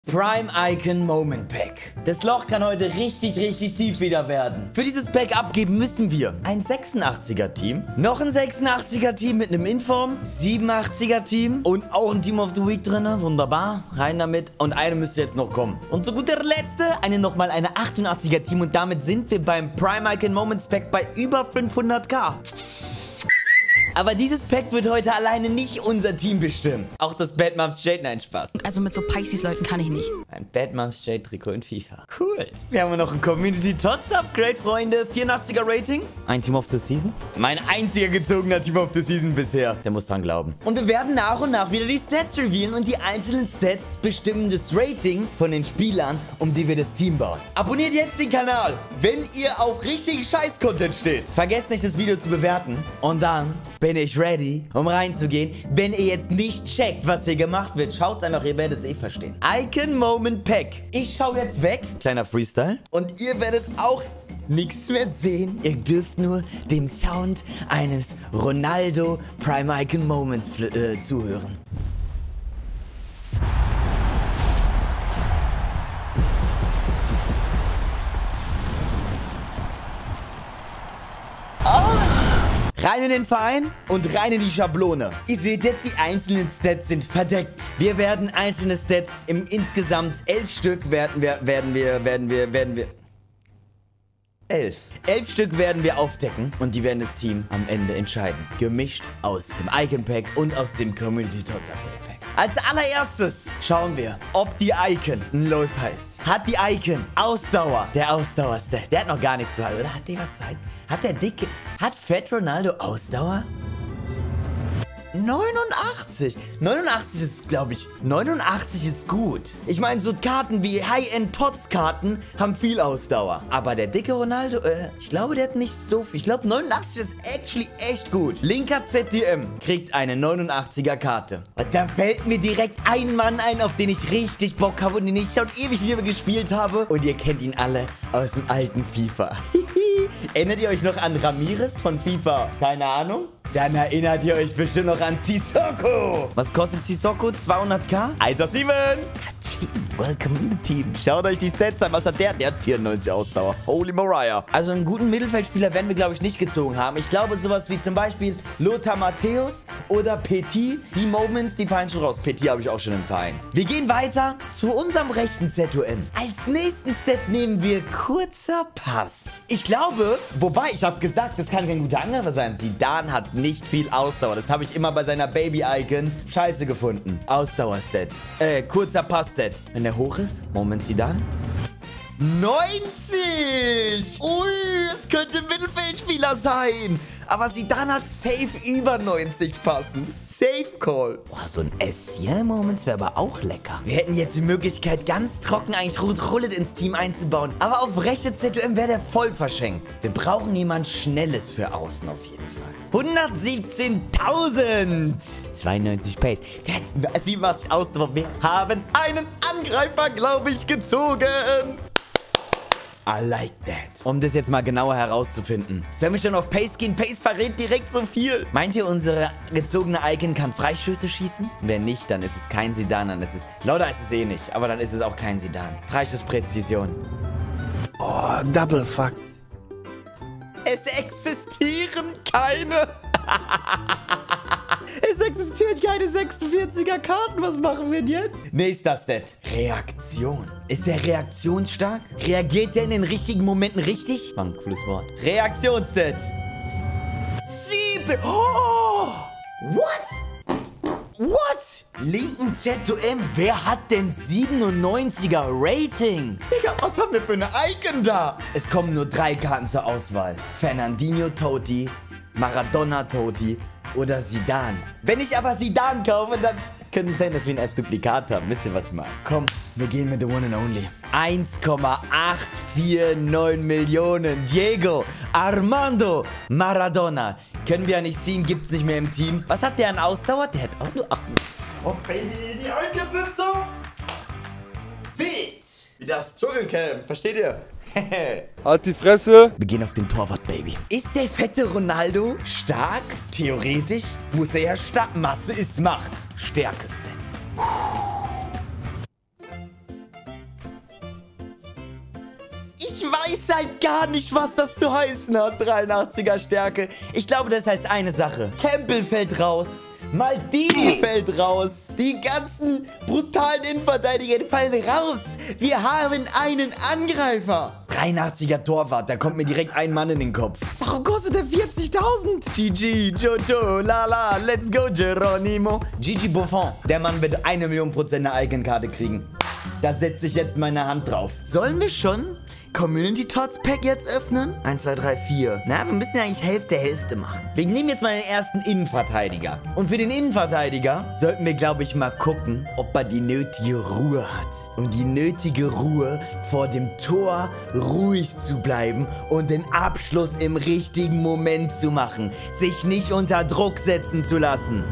Prime Icon Moment Pack. Das Loch kann heute richtig tief wieder werden. Für dieses Pack abgeben müssen wir ein 86er Team, noch ein 86er Team mit einem Inform, 87er Team und auch ein Team of the Week drin. Wunderbar, rein damit. Und eine müsste jetzt noch kommen. Und zu guter Letzt nochmal eine 88er Team und damit sind wir beim Prime Icon Moments Pack bei über 500k. Aber dieses Pack wird heute alleine nicht unser Team bestimmen. Auch das Bad Moms Jade, nein, Spaß. Also mit so Pisces-Leuten kann ich nicht. Ein Bad Moms Jade Trikot in FIFA. Cool. Wir haben noch ein Community Tots Upgrade, Freunde. 84er Rating. Ein Team of the Season. Mein einziger gezogener Team of the Season bisher. Der muss dran glauben. Und wir werden nach und nach wieder die Stats revealen und die einzelnen Stats bestimmen das Rating von den Spielern, um die wir das Team bauen. Abonniert jetzt den Kanal, wenn ihr auf richtigen Scheiß-Content steht. Vergesst nicht, das Video zu bewerten. Und dann bin ich ready, um reinzugehen. Wenn ihr jetzt nicht checkt, was hier gemacht wird, schaut einfach, ihr werdet es eh verstehen. Icon Moment Pack. Ich schaue jetzt weg. Kleiner Freestyle. Und ihr werdet auch nichts mehr sehen. Ihr dürft nur dem Sound eines Ronaldo Prime Icon Moments zuhören. Rein in den Verein und rein in die Schablone. Ihr seht jetzt, die einzelnen Stats sind verdeckt. Wir werden einzelne Stats im insgesamt 11 Stück werden wir 11 Stück werden wir aufdecken und die werden das Team am Ende entscheiden. Gemischt aus dem Icon Pack und aus dem Community Tots Upgrade Pack. Als allererstes schauen wir, ob die Icon ein Läufer ist. Hat die Icon Ausdauer? Der Ausdauer-Stat. Der hat noch gar nichts zu halten, oder? Hat der was zu halten? Hat der dicke... Hat Fat Ronaldo Ausdauer? 89. 89 ist, glaube ich, 89 ist gut. Ich meine, so Karten wie High-End-Tots-Karten haben viel Ausdauer. Aber der dicke Ronaldo, ich glaube, der hat nicht so viel. Ich glaube, 89 ist actually echt gut. Linker ZDM kriegt eine 89er Karte. Und da fällt mir direkt ein Mann ein, auf den ich richtig Bock habe und den ich schon ewig nicht mehr gespielt habe. Und ihr kennt ihn alle aus dem alten FIFA. Erinnert ihr euch noch an Ramirez von FIFA? Keine Ahnung. Dann erinnert ihr euch bestimmt noch an Sissoko. Was kostet Sissoko? 200k? 1,7. Welcome in the team. Schaut euch die Stats an. Was hat der? Der hat 94 Ausdauer. Holy Mariah. Also einen guten Mittelfeldspieler werden wir, glaube ich, nicht gezogen haben. Ich glaube, sowas wie zum Beispiel Lothar Matthäus oder Petit. Die Moments, die fallen schon raus. Petit habe ich auch schon im Verein. Wir gehen weiter zu unserem rechten ZOM. Als nächsten Stat nehmen wir kurzer Pass. Ich glaube, wobei, ich habe gesagt, das kann kein guter Angreifer sein. Zidane hat nicht viel Ausdauer. Das habe ich immer bei seiner Baby-Icon scheiße gefunden. Ausdauer-Stat. Kurzer Pass-Stat. Wenn der hoch ist, Moment, Zidane. 90! Ui, es könnte ein Mittelfeldspieler sein. Aber Zidane hat safe über 90 passen. Safe Call. Boah, so ein SCL-Moment wäre aber auch lecker. Wir hätten jetzt die Möglichkeit, ganz trocken eigentlich Ruth Rullet ins Team einzubauen. Aber auf rechte ZOM wäre der voll verschenkt. Wir brauchen jemand Schnelles für außen auf jeden Fall. 117.000. 92 Pace. Der hat 87 Ausdauer. Wir haben einen Angreifer, glaube ich, gezogen. I like that. Um das jetzt mal genauer herauszufinden. Sollen wir schon auf Pace gehen? Pace verrät direkt so viel. Meint ihr, unsere gezogene Icon kann Freistöße schießen? Wenn nicht, dann ist es kein Zidane. Dann ist es... Lauter ist es eh nicht. Aber dann ist es auch kein Zidane. Freistoßpräzision. Oh, Double Fuck. Es existieren keine... Es existieren keine 46er Karten. Was machen wir denn jetzt? Nächster Stat. Reaktion. Ist der reaktionsstark? Reagiert der in den richtigen Momenten richtig? War ein cooles Wort. Reaktionsstat. 7. Oh! What? What? Linken ZOM? Wer hat denn 97er Rating? Digga, was haben wir für eine Icon da? Es kommen nur 3 Karten zur Auswahl. Fernandinho Totti, Maradona Totti oder Zidane. Wenn ich aber Zidane kaufe, dann könnte es sein, dass wir ihn als Duplikat haben. Wisst ihr, was ich meine? Komm, wir gehen mit the one and only. 1,849 Millionen. Diego Armando Maradona. Können wir ja nicht ziehen, gibt's nicht mehr im Team. Was hat der an Ausdauer? Der hat auch nur 8. Oh, Baby, die Icon-Blitzer. Wild. Wie das Dschungelcamp. Versteht ihr? Halt die Fresse. Wir gehen auf den Torwart, Baby. Ist der fette Ronaldo stark? Theoretisch muss er ja stark. Masse ist Macht. Stärke-Stat. Ich weiß halt gar nicht, was das zu heißen hat. 83er Stärke. Ich glaube, das heißt eine Sache. Campbell fällt raus. Maldini fällt raus. Die ganzen brutalen Innenverteidiger fallen raus. Wir haben einen Angreifer. 83er Torwart. Da kommt mir direkt ein Mann in den Kopf. Warum kostet der 40.000? GG, Jojo, Lala, let's go, Geronimo. Gigi Buffon. Der Mann wird 1 Million % eine Icon-Karte kriegen. Da setze ich jetzt meine Hand drauf. Sollen wir schon Community Tots Pack jetzt öffnen? 1, 2, 3, 4. Na, wir müssen ja eigentlich Hälfte machen. Wir nehmen jetzt mal den ersten Innenverteidiger. Und für den Innenverteidiger sollten wir, glaube ich, mal gucken, ob er die nötige Ruhe hat. Und die nötige Ruhe, vor dem Tor ruhig zu bleiben und den Abschluss im richtigen Moment zu machen. Sich nicht unter Druck setzen zu lassen.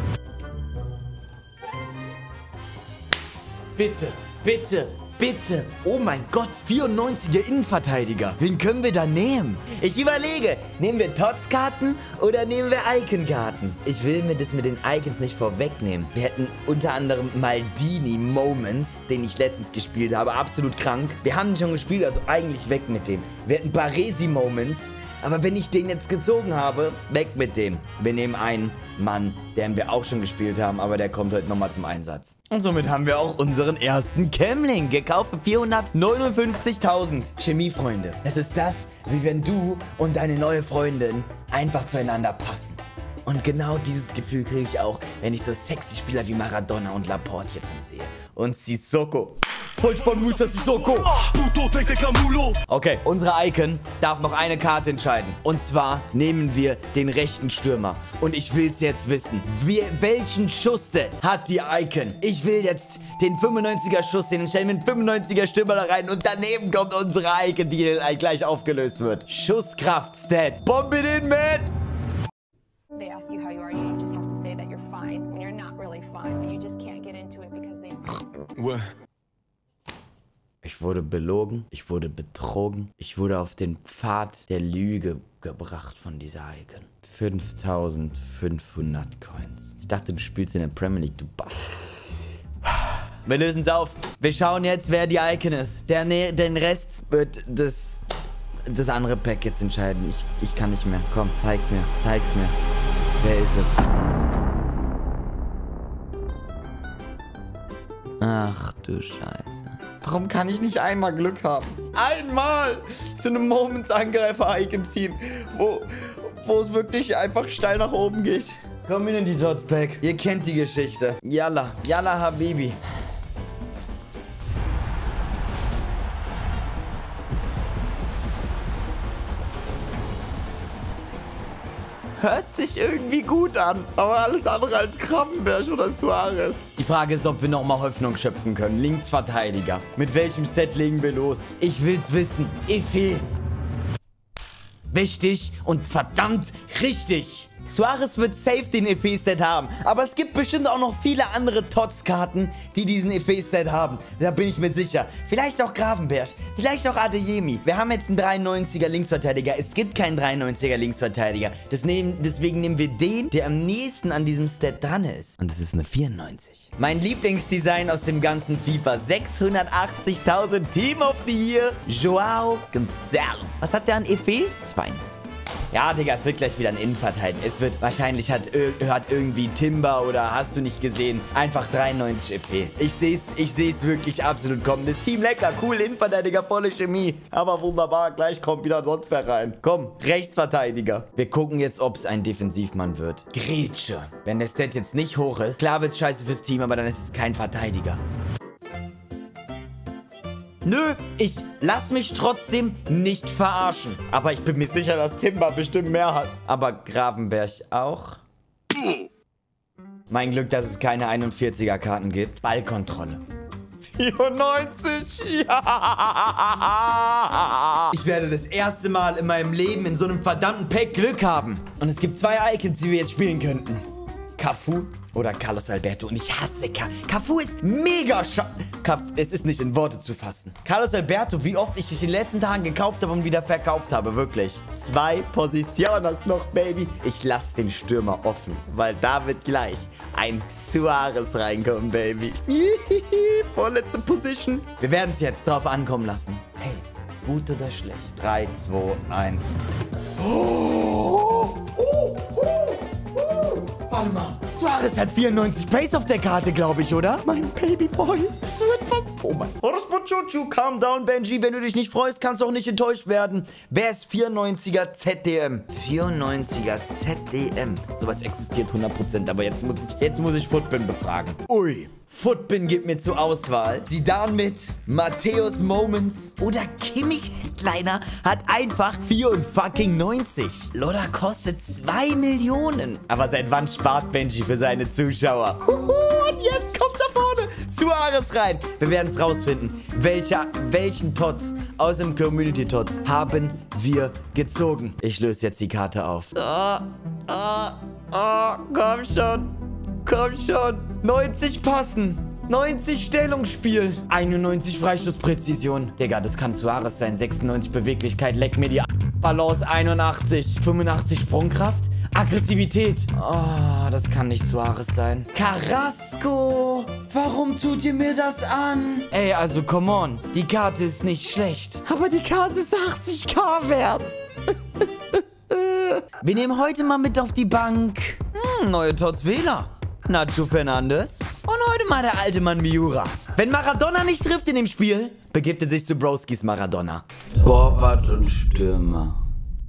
Bitte, bitte, bitte. Oh mein Gott, 94er Innenverteidiger. Wen können wir da nehmen? Ich überlege, nehmen wir Tots-Karten oder nehmen wir Icon-Karten? Ich will mir das mit den Icons nicht vorwegnehmen. Wir hätten unter anderem Maldini Moments, den ich letztens gespielt habe. Absolut krank. Wir haben ihn schon gespielt, also eigentlich weg mit dem. Wir hätten Baresi Moments. Aber wenn ich den jetzt gezogen habe, weg mit dem. Wir nehmen einen Mann, den wir auch schon gespielt haben, aber der kommt heute nochmal zum Einsatz. Und somit haben wir auch unseren ersten Camling gekauft für 459.000. Chemie, Freunde. Das ist das, wie wenn du und deine neue Freundin einfach zueinander passen. Und genau dieses Gefühl kriege ich auch, wenn ich so sexy Spieler wie Maradona und Laporte hier drin sehe. Und Sissoko. Vollspann Musa Sissoko. Okay, unsere Icon darf noch eine Karte entscheiden. Und zwar nehmen wir den rechten Stürmer. Und ich will es jetzt wissen. Welchen Schussstat hat die Icon? Ich will jetzt den 95er Schuss sehen und stellen einen 95er Stürmer da rein. Und daneben kommt unsere Icon, die gleich aufgelöst wird. Schusskraft-Stat. Bomb it in, man! They ask you how you are, you just have to say that you're fine when you're not really fine, but you just can't get into it because they... What? Ich wurde belogen, ich wurde betrogen, ich wurde auf den Pfad der Lüge gebracht von dieser Icon. 5.500 Coins. Ich dachte, du spielst in der Premier League, du Bastard. Wir lösen es auf. Wir schauen jetzt, wer die Icon ist. Den Rest wird das andere Pack jetzt entscheiden. Ich kann nicht mehr. Komm, zeig's mir. Zeig's mir. Wer ist es? Ach du Scheiße. Warum kann ich nicht einmal Glück haben? Einmal so eine Moments-Angreifer-Icon ziehen, wo es wirklich einfach steil nach oben geht. Community Tots Pack. Ihr kennt die Geschichte. Yalla. Yalla Habibi. Hört sich irgendwie gut an, aber alles andere als Krabbenberg oder Suarez. Die Frage ist, ob wir nochmal Hoffnung schöpfen können. Linksverteidiger. Mit welchem Stat legen wir los? Ich will's wissen. Efe. Wichtig und verdammt richtig. Suarez wird safe den Efe-Stat haben. Aber es gibt bestimmt auch noch viele andere Tots-Karten, die diesen Efe-Stat haben. Da bin ich mir sicher. Vielleicht auch Gravenberg. Vielleicht auch Adeyemi. Wir haben jetzt einen 93er Linksverteidiger. Es gibt keinen 93er Linksverteidiger. Deswegen nehmen wir den, der am nächsten an diesem Stat dran ist. Und das ist eine 94. Mein Lieblingsdesign aus dem ganzen FIFA. 680.000 Team of the Year. Joao Gonzalo. Was hat der an Efe? 2. Ja, Digga, es wird gleich wieder ein Innenverteidiger. Es wird wahrscheinlich hat irgendwie Timber oder hast du nicht gesehen, einfach 93 EP. Ich seh's wirklich absolut kommen. Das Team lecker, cool, Innenverteidiger, volle Chemie. Aber wunderbar, gleich kommt wieder sonst wer rein. Komm, Rechtsverteidiger. Wir gucken jetzt, ob es ein Defensivmann wird. Grätsche. Wenn der Stat jetzt nicht hoch ist, klar wird's scheiße fürs Team, aber dann ist es kein Verteidiger. Nö, ich lass mich trotzdem nicht verarschen. Aber ich bin mir sicher, dass Timber bestimmt mehr hat. Aber Gravenberg auch. Mein Glück, dass es keine 41er-Karten gibt. Ballkontrolle. 94, ja! Ich werde das erste Mal in meinem Leben in so einem verdammten Pack Glück haben. Und es gibt 2 Icons, die wir jetzt spielen könnten. Cafu oder Carlos Alberto. Und ich hasse Cafu ist mega es ist nicht in Worte zu fassen. Carlos Alberto, wie oft ich dich in den letzten Tagen gekauft habe und wieder verkauft habe. Wirklich. 2 Positioners noch, Baby. Ich lasse den Stürmer offen, weil da wird gleich ein Suarez reinkommen, Baby. Vorletzte Position. Wir werden es jetzt drauf ankommen lassen. Pace. Gut oder schlecht? 3, 2, 1. Oh. Warte mal. Suarez hat 94 Pace auf der Karte, glaube ich, oder? Mein Babyboy. Das wird was. Oh mein. Chuchu, calm down, Benji. Wenn du dich nicht freust, kannst du auch nicht enttäuscht werden. Wer ist 94er ZDM? 94er ZDM. Sowas existiert 100%, aber jetzt muss ich Footbin befragen. Ui. Footbin gibt mir zur Auswahl Zidane mit Matthäus Moments oder Kimmich Headliner hat einfach 94. Loda kostet 2 Millionen. Aber seit wann spart Benji für seine Zuschauer? Und jetzt kommt da vorne Suarez rein. Wir werden es rausfinden. Welchen Tots aus dem Community Tots haben wir gezogen? Ich löse jetzt die Karte auf. Komm schon. Komm schon. 90 passen. 90 Stellungsspiel. 91 Freistoßpräzision. Digga, das kann Suarez sein. 96 Beweglichkeit. Leck mir die Balance. 81. 85 Sprungkraft. Aggressivität. Oh, das kann nicht Suarez sein. Carrasco. Warum tut ihr mir das an? Ey, also come on. Die Karte ist nicht schlecht. Aber die Karte ist 80k wert. Wir nehmen heute mal mit auf die Bank. Neue Tots Wähler. Nacho Fernandes. Und heute mal der alte Mann Miura. Wenn Maradona nicht trifft in dem Spiel, begibt er sich zu Broskis Maradona. Torwart und Stürmer.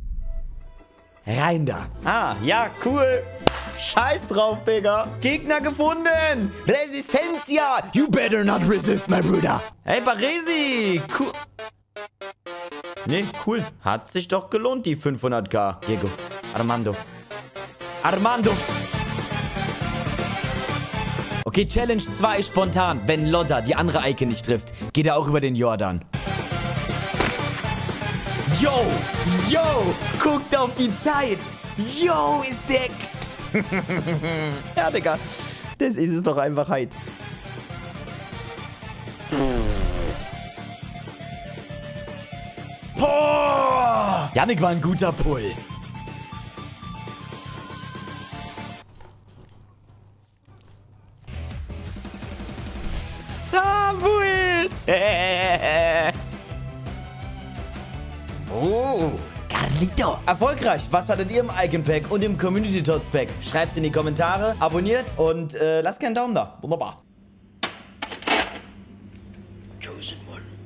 Rein da. Ah, ja, cool. Scheiß drauf, Digga. Gegner gefunden. Resistencia. You better not resist, my brother. Hey, Baresi. Cool. Nee, cool. Hat sich doch gelohnt, die 500k. Diego. Armando. Okay, Challenge 2 spontan. Wenn Lodda die andere Eike nicht trifft, geht er auch über den Jordan. Yo, guckt auf die Zeit. Yo, ist der... Ja, Digga, das ist es doch einfach halt. Boah! Yannick war ein guter Pull. Samuels! Oh, Carlito. Erfolgreich. Was hattet ihr im Icon Pack und im Community Tots Pack? Schreibt's in die Kommentare, abonniert und lasst gerne einen Daumen da. Wunderbar. Chosen one.